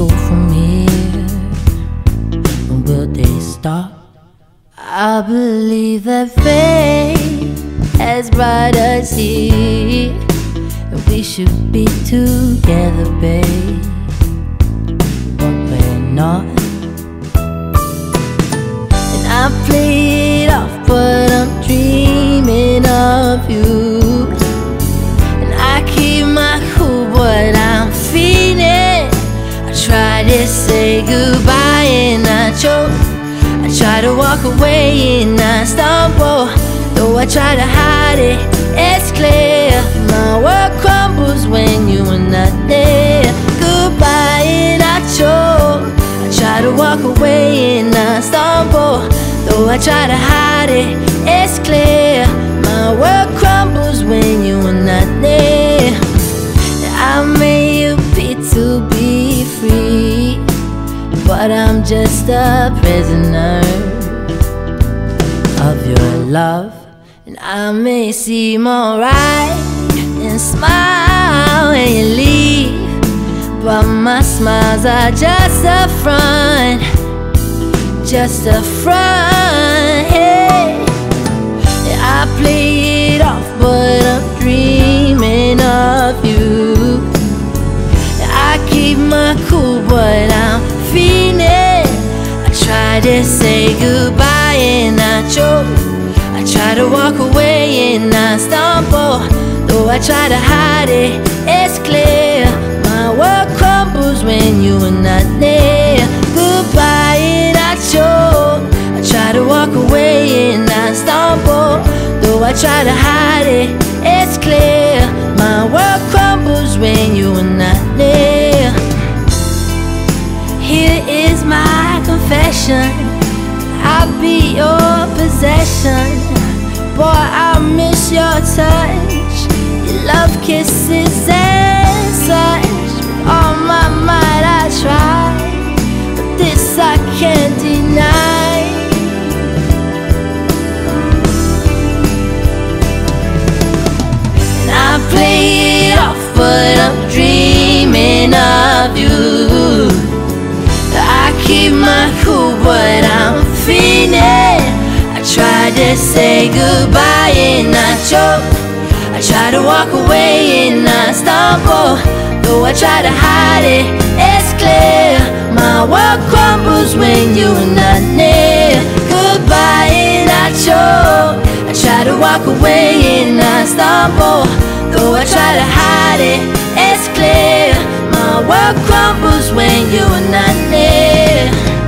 go from here? When will they stop? I believe that fate has brought us here, and we should be together, babe, but we're not. And I play it off, but I'm dreaming of you. And I keep my cool, but I'm feeling. I try to say goodbye and I choke. I try to walk away and I stumble. Though I try to hide it, it's clear. My world crumbles when you are not there. Goodbye and I choke. I try to walk away and I stumble. Though I try to hide it, it's clear. My world crumbles when you are not there. I made you pay to be free, but I'm just a prisoner of your love. And I may seem alright and smile when you leave, but my smiles are just a front, just a front, hey. And I play it off, but I'm dreaming of you. And I keep my cool, but I'm feeling. I try to say goodbye and I choke. I try to walk away and I stumble. Though I try to hide it, it's clear. My world crumbles when you are not there. Goodbye and I choke. I try to walk away and I stumble. Though I try to hide it, it's clear. My world crumbles when you are not there. Here is my confession, I'll be your possession. Boy, I miss your touch, your love, kisses and such. With all my might I try, but this I can't deny. And I play it off, but I'm dreaming of you. I keep my cool, but I'm feeling. I try to say goodbye and I choke. I try to walk away and I stumble. Though I try to hide it, it's clear. My world crumbles when you are not near. Goodbye and I choke. I try to walk away and I stumble. Though I try to hide it, it's clear. My world crumbles when you are not near.